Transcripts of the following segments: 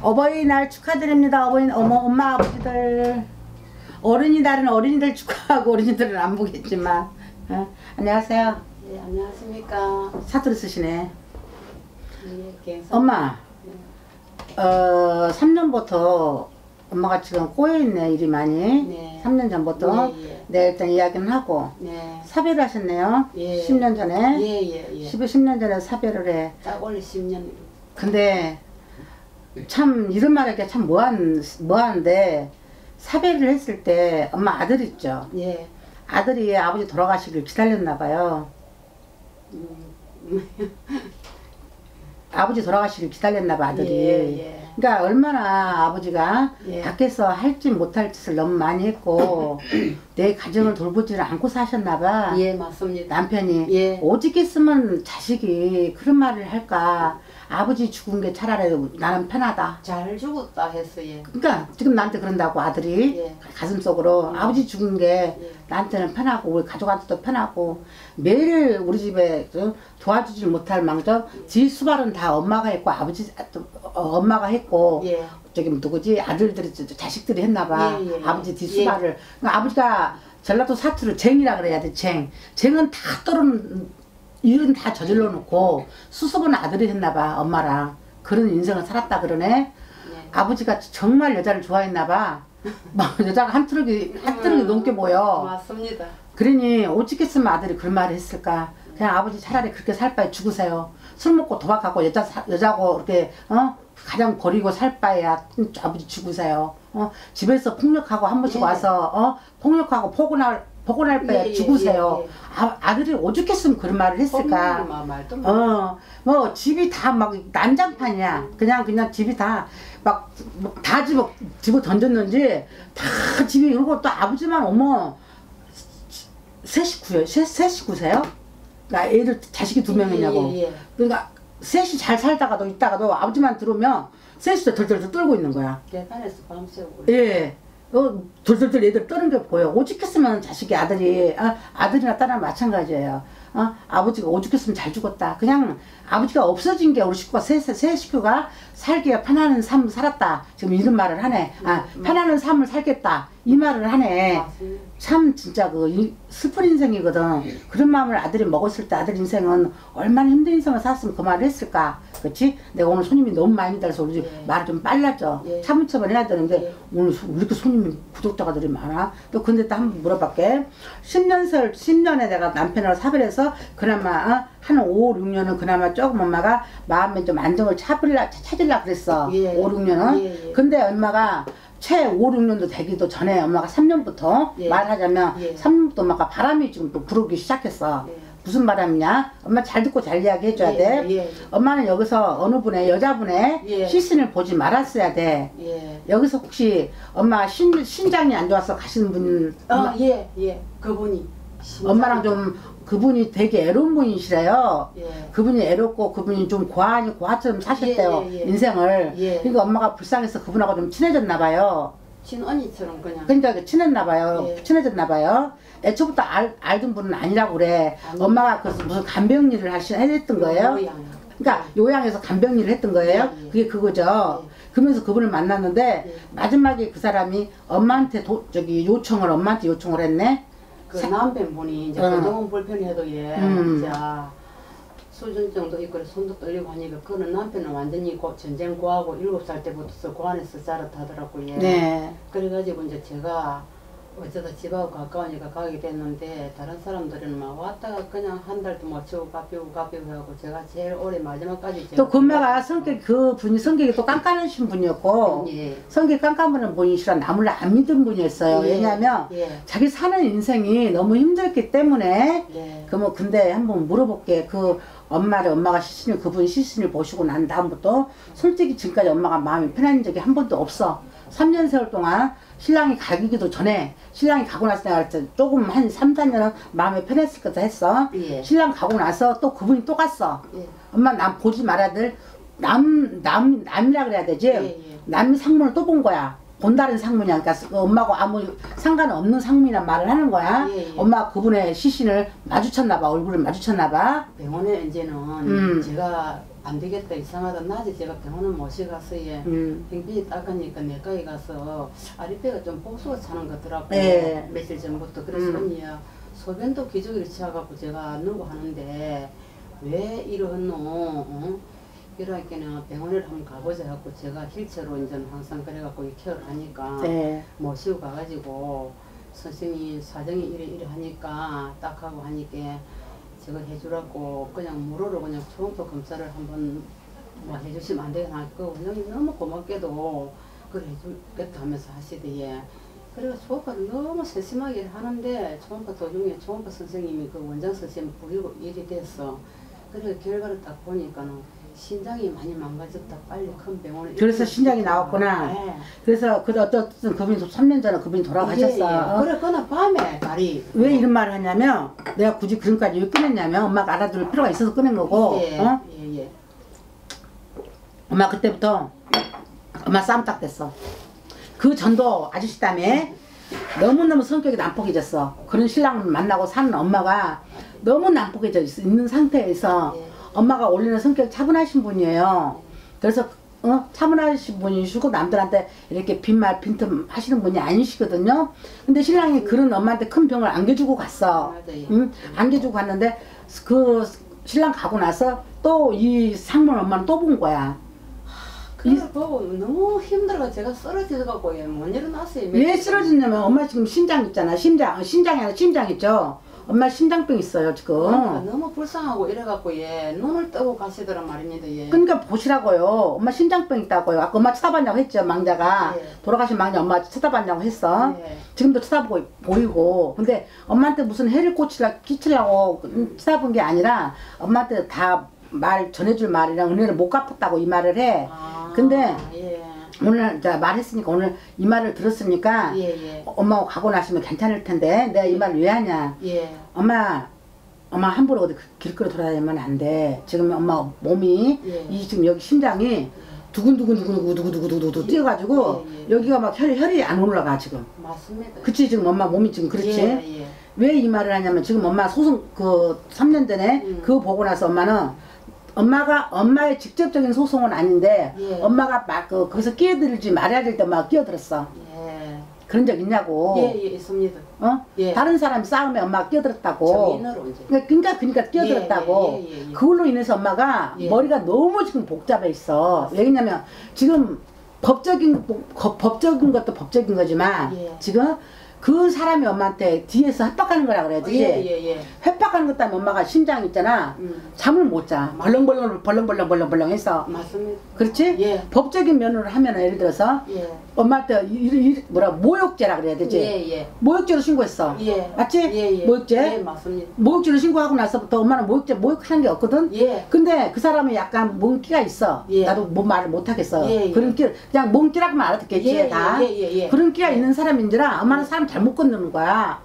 어버이날 축하드립니다. 엄마 아버지들. 어린이날은 어린이들 축하하고 어린이들은 안 보겠지만. 안녕하세요. 네, 안녕하십니까. 사투리 쓰시네. 네, 엄마, 3년부터 엄마가 지금 꼬여있네, 일이 많이. 네. 3년 전부터. 네, 일단 이야기는 하고. 네. 사별을 하셨네요. 예. 10년 전에. 예. 10년 전에 사별을 해. 딱 올해 10년. 근데 참 이런 말하기가 참 뭐하는데 사별을 했을 때 엄마 아들 있죠. 예. 아들이 아버지 돌아가시길 기다렸나 봐요. 아버지 돌아가시길 기다렸나 봐 아들이. 예. 그러니까 얼마나 아버지가 예. 밖에서 할지 못할 짓을 너무 많이 했고 내 가정을 돌보지를 않고 사셨나 봐. 예, 맞습니다. 남편이. 예. 오직했으면 자식이 그런 말을 할까. 아버지 죽은 게 차라리 나는 편하다. 잘 죽었다 했어, 예. 그러니까 지금 나한테 그런다고 아들이. 예. 가슴속으로. 아버지 죽은 게 나한테는 편하고 우리 가족한테도 편하고 매일 우리 집에 도와주지 못할 망정 지 수발은 다 엄마가 했고 아버지 엄마가 했고 예. 저기 누구지 아들들이 자식들이 했나봐. 예. 아버지 뒤 수발을. 그러니까 아버지가 전라도 사투를 쟁이라 그래야 돼. 쟁은 다 떨어는 일은 다 저질러 놓고 수습은 아들이 했나봐. 엄마랑 그런 인생을 살았다 그러네. 예. 아버지가 정말 여자를 좋아했나봐. 막 여자가 한 트럭이 넘게 보여. 맞습니다. 그러니 어찌겠으면 아들이 그런 말을 했을까. 그냥 아버지 차라리 그렇게 살 바에 죽으세요. 술 먹고 도박하고 여자고 이렇게 가장 버리고 살 바에야 아버지 죽으세요. 집에서 폭력하고 한 번씩 와서 폭력하고 포근할 바에 죽으세요. 아들이 오죽했으면 그런 말을 했을까. 뭐 집이 다 막 난장판이야. 그냥 집이 다 막 다 집어 던졌는지 다 집이. 그리고 또 아버지만 어머 세 식구세요? 그러니까 애들 자식이 2명이냐고. 그러니까 셋이 잘 살다가도 있다가도 아버지만 들어오면 셋이서 덜덜덜 떨고 있는 거야. 계단에서 밤새고. 예. 돌돌돌 애들 떠는 게 보여. 오죽했으면 자식이 아들이나 딸이나 마찬가지예요. 아버지가 오죽했으면 잘 죽었다. 그냥 아버지가 없어진 게 우리 식구가 세 식구가 살기가 편안한 삶을 살았다. 지금 이런 말을 하네. 편안한 삶을 살겠다. 이 말을 하네. 참 진짜 슬픈 인생이거든. 그런 마음을 아들이 먹었을 때 아들 인생은 얼마나 힘든 인생을 살았으면 그 말을 했을까. 그렇지? 내가 오늘 손님이 너무 많이 달라서 우리 말을 좀 빨랐죠. 차분차분 해야 되는데 오늘 왜 이렇게 손님이 구독자가들이 많아? 또 근데 또 한번 물어볼게. 10년에 내가 남편하고 사별해서 그나마 한 5, 6년은 그나마 조금 엄마가 마음에 좀 안정을 찾으려 그랬어. 5, 6년은. 근데 엄마가 채 5, 6년도 되기도 전에 엄마가 3년부터 말하자면 3년부터 엄마가 바람이 지금 또 불어오기 시작했어. 무슨 바람이냐? 엄마 잘 듣고 잘 이야기 해줘야 돼. 엄마는 여기서 어느 분의 여자분의 시신을 보지 말았어야 돼. 여기서 혹시 엄마 신장이 안 좋아서 가시는 분? 그분이. 엄마랑 좀 그분이 되게 애로운 분이시래요. 그분이 애롭고 그분이 좀 고아처럼 사셨대요. 인생을. 그러니까 엄마가 불쌍해서 그분하고 좀 친해졌나 봐요. 친언니처럼 그냥. 그러니까 친했나 봐요. 친해졌나 봐요. 애초부터 알던 분은 아니라고 그래. 엄마가 그래서 무슨 간병 일을 했던 거예요. 그러니까 요양에서 간병 일을 했던 거예요. 그게 그거죠. 그러면서 그분을 만났는데 마지막에 그 사람이 엄마한테 엄마한테 요청을 했네. 그 남편분이 이제 그동안 불편해도 진짜 수준정도 있고 손도 떨리고 하니까 그는 남편은 완전히 전쟁 고하고 7살 때부터 고안에서 자랐다더라고요. 그래가지고 이제 제가 어쩌다 집하고 가까우니까 가게 됐는데 다른 사람들은 막 왔다가 그냥 한 달도 못 치고 가비고 하고 제가 제일 오래 마지막까지 또 그 엄마가 그분이 성격이 또 깐깐하신 분이었고 성격이 깐깐한 분이시라 남을 안 믿은 분이었어요. 왜냐하면 자기 사는 인생이 너무 힘들기 때문에 근데 한번 물어볼게. 엄마가 그분 시신을 보시고 난 다음부터 솔직히 지금까지 엄마가 마음이 편한 적이 한 번도 없어. 3년 세월 동안 신랑이 가기도 전에 신랑이 가고 나서 내가 조금 한 3, 4년은 마음이 편했을 거다 했어. 신랑 가고 나서 또 그분이 또 갔어. 엄마 보지 말아야 될 남이라 그래야 되지. 남이 상문을 또 본 거야. 본다른 상무냐, 그러니까 그 엄마하고 아무 상관없는 상무이란 말을 하는 거야. 예, 예. 엄마가 그분의 시신을 마주쳤나봐, 얼굴을 마주쳤나봐. 병원에 이제는 제가 안 되겠다, 이상하다, 낮에 제가 병원을 모셔가서 행편이 닦으니까 내과에 가서 아랫배가 좀 복수가 차는 것 같더라고. 예. 며칠 전부터. 그래서 언니야, 소변도 기저귀를 치워갖고 제가 누구 하는데 왜 이러노? 어? 이러니까는 병원을 한번 가보자 하고 제가 휠체어로 이제 항상 그래갖고 케어를 하니까 네. 모시고 가가지고 선생님 사정이 이래 하니까 딱 하고 하니까 저거 해주라고 그냥 무료로 그냥 초음파 검사를 한번 뭐 해주시면 안 되나. 그 원장님 너무 고맙게도 그래 해주겠다 하면서 하시대요. 그래서 초음파를 너무 세심하게 하는데 초음파 도중에 초음파 선생님이 그 원장 선생님 부리고 일이 됐어. 그래서 결과를 딱 보니까는 신장이 많이 망가졌다. 빨리 큰 병원에. 그래서 신장이 나왔구나. 네. 그래서 그 어떤 그분이 3년 전에 그분이 돌아가셨어. 예, 예. 그래 그날 밤에 다리. 왜 이런 말을 하냐면 내가 굳이 그런까지 왜 꺼냈냐면 엄마가 알아들을 필요가 있어서 꺼낸 거고. 예, 어? 예, 예. 엄마 그때부터 엄마 싸움 딱 됐어. 그 전도 아저씨 때문에 너무너무 성격이 난폭해졌어. 그런 신랑을 만나고 사는 엄마가 너무 난폭해져 있는 상태에서 예. 엄마가 원래는 성격이 차분하신 분이에요. 그래서 차분하신 분이시고 남들한테 이렇게 빈말 빈틈 하시는 분이 아니시거든요. 근데 신랑이 그런 엄마한테 큰 병을 안겨주고 갔어. 응? 안겨주고 갔는데 그 신랑 가고 나서 또 이 상문 엄마는 또 본 거야. 그걸 보고 너무 힘들어. 제가 쓰러져갖고 못 일어났어요. 왜 쓰러졌냐면 엄마 지금 심장 있잖아. 심장이 아니라 심장 있죠. 엄마 심장병 있어요 지금. 너무 불쌍하고 이래갖고 눈을 뜨고 가시더란 말입니다. 그러니까 보시라고요. 엄마 심장병 있다고요. 아까 엄마 쳐다봤냐고 했죠. 망자가 돌아가신 망자 엄마 쳐다봤냐고 했어. 지금도 쳐다보이고. 근데 엄마한테 무슨 해를 끼치려고 쳐다본 게 아니라 엄마한테 다 말 전해줄 말이랑 은혜를 못 갚았다고 이 말을 해. 근데 오늘 자 말했으니까 오늘 이 말을 들었으니까 엄마하고 가고 나시면 괜찮을 텐데 내가 이 말을 왜 하냐. 엄마 함부로 어디 길거리 돌아다니면 안 돼. 지금 엄마 몸이 이 지금 여기 심장이 두근두근두근두근두근두근 뛰어가지고 여기가 막 혈이 안 올라가 지금. 맞습니다. 그치 지금 엄마 몸이 지금 그렇지. 왜 이 말을 하냐면 지금 엄마 소송 그 3년 전에 그거 보고 나서 엄마의 직접적인 소송은 아닌데 엄마가 막 거기서 끼어들지 말아야 될 때 엄마가 끼어들었어. 그런 적 있냐고. 있습니다. 다른 사람 싸움에 엄마가 끼어들었다고. 정인으로 이제. 그러니까 끼어들었다고. 그걸로 인해서 엄마가 머리가 너무 지금 복잡해 있어. 맞습니다. 왜냐면 지금 법적인 것도 법적인 거지만 지금 그 사람이 엄마한테 뒤에서 협박하는 거라 그래야지. 협박하는 것 때문에 엄마가 심장 있잖아. 잠을 못 자. 벌렁벌렁 해서. 맞습니다. 그렇지? 법적인 면으로 하면 예를 들어서 엄마한테 모욕죄라 그래야 되지. 모욕죄로 신고했어. 맞지? 모욕죄? 맞습니다. 모욕죄로 신고하고 나서부터 엄마는 모욕하는 게 없거든. 근데 그 사람이 약간 뭔 끼가 있어. 나도 뭔 말을 못 하겠어. 그런 끼 그냥 뭔 끼라고만 알아듣겠지. 다. 그런 끼가 있는 사람인지라 엄마는 사람 잘못 건드는 거야.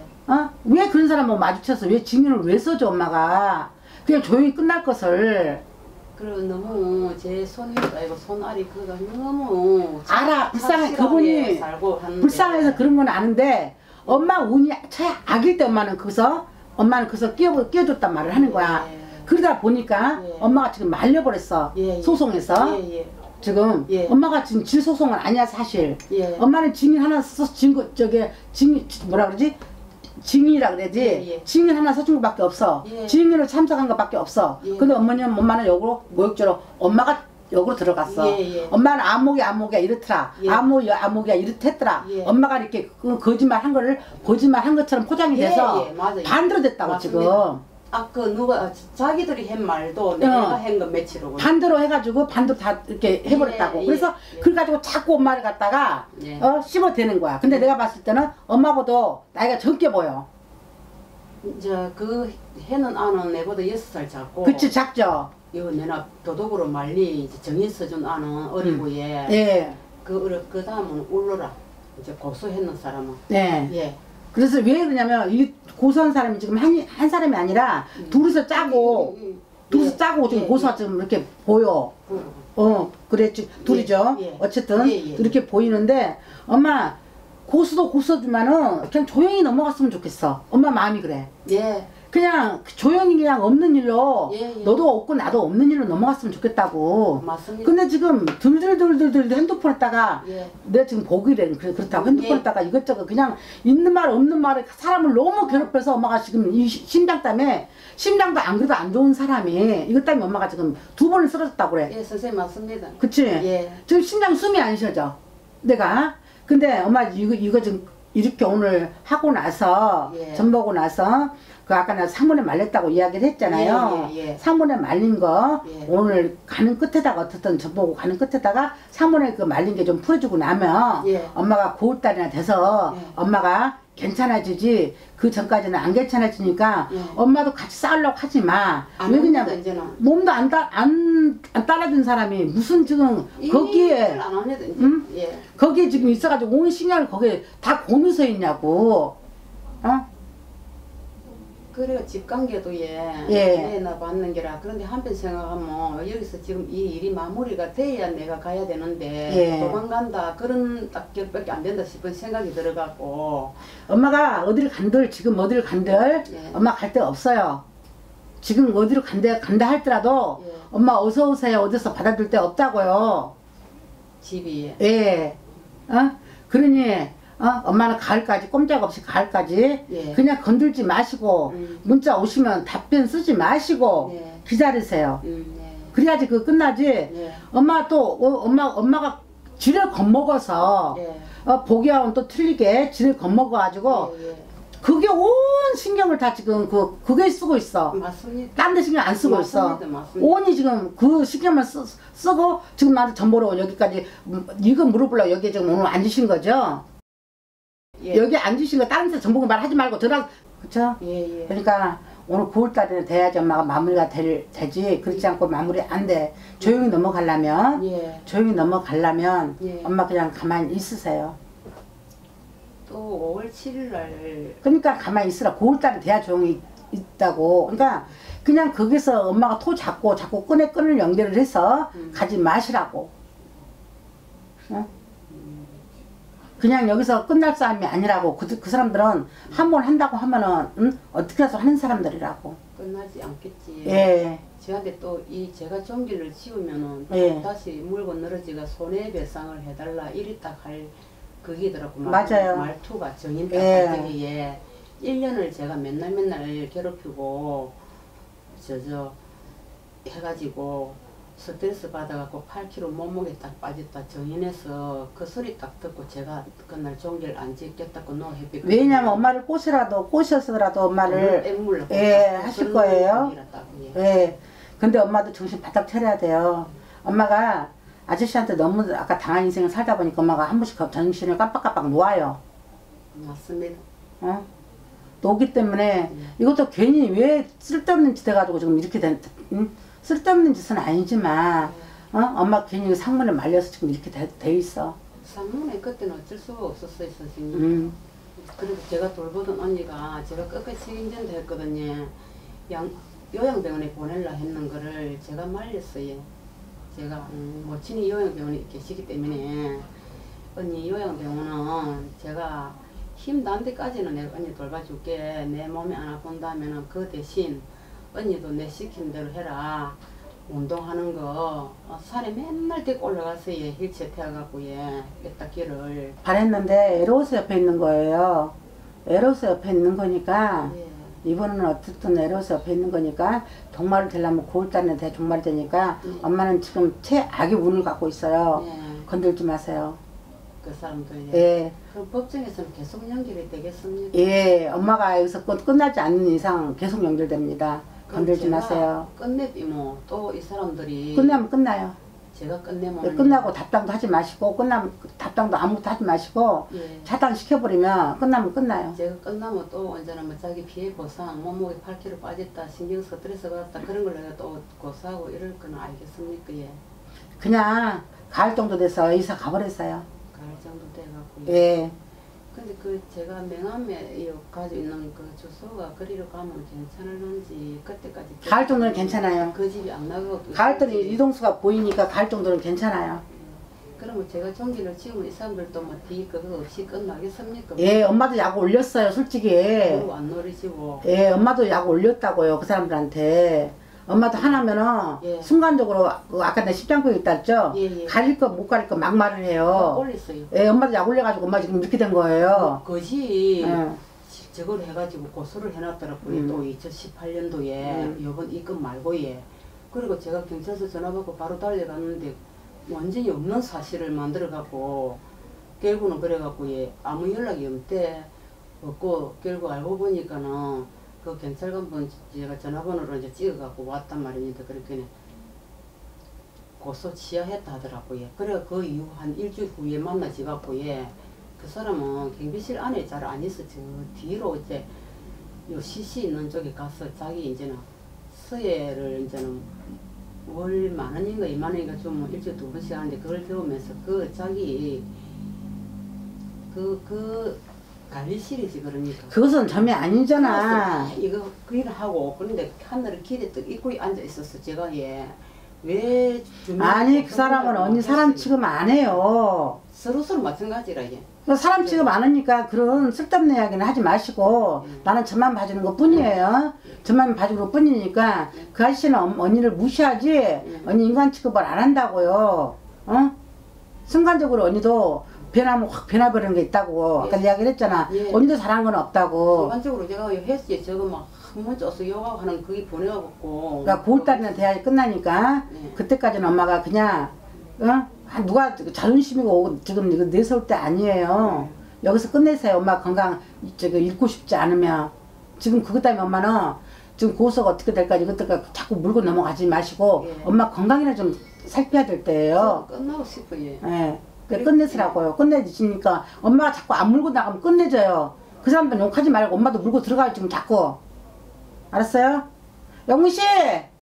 왜 그런 사람하고 마주쳐서 왜 증인을 왜 써줘 엄마가. 그냥 조용히 끝날 것을. 그리고 너무 제 손위가 아니고 손알이 그가 너무 알아. 불쌍해. 그분이 불쌍해서 그런 건 아는데 엄마 운이 악일 때 엄마는 거기서 끼워줬단 말을 하는 거야. 그러다 보니까 엄마가 지금 말려버렸어. 소송에서. 지금 엄마가 지금 질 소송은 아니야 사실. 엄마는 증인 하나 써서 뭐라 그러지? 증인이라 그래야지. 증인 하나 써준 것밖에 없어. 증인을 참석한 것밖에 없어. 근데 엄마는 역으로 모욕죄로 엄마가 역으로 들어갔어. 엄마는 암목이야 이렇더라. 암목이야 이렇댔더라. 엄마가 이렇게 그 거짓말 한 거를 거짓말 한 것처럼 포장이 돼서 반대로 됐다고. 맞습니다. 지금. 누가 자기들이 한 말도 내가 한 거 며칠이고 반대로 해가지고 반대로 다 이렇게 해버렸다고. 그래서 그래가지고 자꾸 엄마를 갖다가 씹어대는 거야. 근데 내가 봤을 때는 엄마보다 나이가 적게 보여. 이제 그 해는 아는 내보다 6살 작고. 그치 작죠. 이거 내가 도덕으로 말리 정인 써준 아는 어리고 그 다음은 울러라 이제 고소했는 사람은. 그래서 왜 그러냐면 이 고소한 사람이 지금 한 사람이 아니라 둘이서 짜고 둘이서 예. 짜고 지금 예. 고수가 지금 이렇게 보여. 그랬지. 둘이죠. 예. 어쨌든 예. 이렇게 보이는데 엄마 고수도 고수지만은 그냥 조용히 넘어갔으면 좋겠어. 엄마 마음이 그래. 예. 그냥 조용히 그냥 없는 일로 예. 너도 없고 나도 없는 일로 넘어갔으면 좋겠다고. 맞습니다. 근데 지금 들들들들들 핸드폰 했다가 예. 내가 지금 보기래 그렇다고 핸드폰 했다가 이것저것 그냥 있는 말 없는 말에 사람을 너무 괴롭혀서 엄마가 지금 이 심장 때문에 심장도 안 그래도 안 좋은 사람이 이것 때문에 엄마가 지금 2번을 쓰러졌다고 그래. 예, 선생님 맞습니다. 그치? 예. 지금 심장 숨이 안 쉬어져. 내가. 근데 엄마 이거 지금 이렇게 오늘 하고 나서 예. 전 보고 나서 그 아까 나 상문에 말렸다고 이야기를 했잖아요. 예. 상문에 말린 거 예. 오늘 가는 끝에다가 어떻든 전 보고 가는 끝에다가 상문에 그 말린 게 좀 풀어주고 나면 예. 엄마가 9월달이나 돼서 예. 엄마가 괜찮아지지 그 전까지는 안 괜찮아지니까 예. 엄마도 같이 싸우려고 하지 마. 안 왜 합니다, 그냥 이제는. 몸도 안 따라준 사람이 무슨 지금 거기에 안 합니다, 이제. 응? 예. 거기에 지금 있어가지고 온 신경을 거기에 다 고면서 있냐고. 그래가 집관계도 예. 나 받는 게라. 그런데 한편 생각하면 여기서 지금 이 일이 마무리가 돼야 내가 가야 되는데 예. 도망간다 그런 딱격밖에 안 된다 싶은 생각이 들어갖고 엄마가 어디를 간들 지금 어디를 간들 예. 엄마 갈 데 없어요. 지금 어디로 간다 할더라도 예. 엄마 어서 오세요 어디서 받아줄 데 없다고요. 집이 예. 그러니 엄마는 가을까지 꼼짝없이 가을까지 예. 그냥 건들지 마시고 문자 오시면 답변 쓰지 마시고 예. 기다리세요. 예. 그래야지 그거 끝나지. 예. 엄마 또 엄마가 쥐를 겁먹어서 예. 보기와는 또 틀리게 쥐를 겁먹어가지고 예. 그게 온 신경을 다 지금 그게 쓰고 있어. 맞습니다. 딴 데 신경 안 쓰고 있어. 맞습니다. 온이 지금 그 신경만 쓰고 지금 나한테 전보러 여기까지 이거 물어보려고 여기 지금 오늘 앉으신 거죠? 예. 여기 앉으신 거 다른 데 전보고 말하지 말고 들어. 그쵸? 예. 그러니까 오늘 9월달에는 돼야지 엄마가 마무리가 되지. 그렇지 않고 마무리 안 돼. 조용히 넘어가려면 예. 조용히 넘어가려면 예. 엄마 그냥 가만히 있으세요. 또 5월 7일 날 그러니까 가만히 있으라. 9월달에 돼야 조용히 있다고. 그러니까 그냥 거기서 엄마가 토 자꾸 끊을 연결을 해서 가지 마시라고. 그냥 여기서 끝날 싸움이 아니라고. 그 사람들은 한 번 한다고 하면은 어떻게 해서 하는 사람들이라고. 끝나지 않겠지. 예. 저한테 또 이 제가 종기를 치우면은 예. 다시 물건 늘어지가 손해배상을 해달라 이리 딱 할 그기더라고. 맞아요. 말투가 정인 딱 예. 가지기에 1년을 제가 맨날 괴롭히고 해가지고 스트레스 받아갖고 8kg 몸무게 딱 빠졌다 정인해서 그 소리 딱 듣고 제가 그날 종기를 안 지켰다고 노해피. 왜냐면 엄마를 꼬셔서라도 엄마를 앵물러 하실 거예요. 예. 근데 엄마도 정신 바짝 차려야 돼요. 엄마가 아저씨한테 너무 아까 당한 인생을 살다 보니까 엄마가 한 번씩 정신을 깜빡깜빡 놓아요. 맞습니다. 놓기 때문에 이것도 괜히 왜 쓸데없는 짓 해가지고 지금 이렇게 쓸데없는 짓은 아니지만 엄마 괜히 상문에 말려서 지금 이렇게 돼 있어. 상문에 그때는 어쩔 수가 없었어요, 선생님. 그래도 제가 돌보던 언니가 제가 끝까지 책임진다 했거든요. 요양병원에 보내려 했는 거를 제가 말렸어요. 제가 모친이 요양병원에 계시기 때문에 언니 요양병원은 제가 힘 난 데까지는 내가 언니 돌봐줄게. 내 몸이 안 아픈다면 그 대신 언니도 내 시킨 대로 해라. 운동하는 거 산에 맨날 데리고 올라가서 힐체 태워갖고 뺐다기를 바랬는데 에로스 옆에 있는 거예요. 에로스 옆에 있는 거니까 이번에는 어쨌든 에로스 옆에 있는 거니까 동말을 되려면 9월달에 돼 종말이 되니까 엄마는 지금 최악의 운을 갖고 있어요. 건들지 마세요. 그 사람들. 예. 그럼 법정에서는 계속 연결이 되겠습니까? 예. 엄마가 여기서 끝나지 않는 이상 계속 연결됩니다. 건들지 마세요. 끝내면 또 이 사람들이 끝나면 끝나요. 제가 끝내면 끝나고 답당도 하지 마시고 끝나면 답당도 아무것도 하지 마시고 차단시켜버리면 끝나면 끝나요. 제가 끝나면 또 언제나 뭐 자기 피해 보상 몸무게 8kg 빠졌다 신경 스트레스 받았다 그런 걸 내가 또 고소하고 이럴 거는 알겠습니까? 그냥 가을 정도 돼서 이사 가버렸어요. 가을 정도 돼갖고 예. 근데 그 제가 명함에 가지고 있는 그 주소가 그리로 가면 괜찮을런지 그때까지 가을 정도는 괜찮아요. 그 집이 안 나가고 가을 때는 이동수가 보이니까 가을 정도는 괜찮아요. 그러면 제가 전기를 치우면 이 사람들도 뭐 뒤 그거 없이 끝나겠습니까? 예, 엄마도 약 올렸어요, 솔직히. 그리고 안 노리시고. 예, 엄마도 약 올렸다고요, 그 사람들한테. 엄마도 하나면은 예. 순간적으로 그 아까 내가 십장병 있다 했죠? 예, 예. 가릴 거 못 가릴 거 막 말을 해요. 올렸어요. 예, 엄마도 약 올려가지고 엄마 지금 이렇게 된 거예요. 그것이 예. 저걸 해가지고 고소를 해놨더라고요. 또 2018년도에 이번 입금 말고 예. 그리고 제가 경찰서 전화 받고 바로 달려갔는데 완전히 없는 사실을 만들어갖고 결국은 그래갖고 예 아무 연락이 없고 결국 알고 보니까는 그 경찰관분 제가 전화번호로 이제 찍어갖고 왔단 말입니다. 그렇게 고소 취하했다 하더라고요. 그래 그 이후 한 일주일 후에 만나지 갖고 예. 그 사람은 경비실 안에 잘 안 있어. 저 뒤로 이제 요 CC 있는 쪽에 가서 자기 이제는 서예를 이제는 월 10,000원인가 20,000원인가 좀 일주일에 2번씩 하는데 그걸 배우면서 그 자기 그 관리실이지 그러니까. 그것은 점이 아니잖아. 이거 그 일을 하고 그런데 하늘을 길에 또 입고 앉아 있었어. 제가 왜 아니 그 사람은 언니 사람 취급 안 해요. 서로 마찬가지라 얘. 사람 취급 안 하니까 그런 쓸데없는 이야기는 하지 마시고 나는 저만 봐주는 것 뿐이에요. 저만 봐주는 것 뿐이니까 그 아저씨는 언니를 무시하지 언니 인간 취급을 안 한다고요. 어? 순간적으로 언니도 변하면 확 변해버리는 게 있다고 아까 이야기를 했잖아. 언니도 잘한 건 없다고. 순간적으로 제가 했지 저거 막 한번 쪄서 요가 하는 그게 보내갖고 그러니까 9월달이나 돼야지 끝나니까 그때까지는 엄마가 그냥 누가 자존심이고 지금 이거 내세울 때 아니에요. 여기서 끝내세요. 엄마 건강 저기 잃고 싶지 않으면. 지금 그것 때문에 엄마는 지금 고소가 어떻게 될까 이것들까 자꾸 물고 넘어가지 마시고 엄마 건강이나 좀 살펴야 될 때예요. 끝나고 싶어요. 예. 끝내시라고요. 끝내주시니까 엄마가 자꾸 안 물고 나가면 끝내줘요. 그 사람들 욕하지 말고 엄마도 물고 들어가요 지금 자꾸. 알았어요? 영무씨!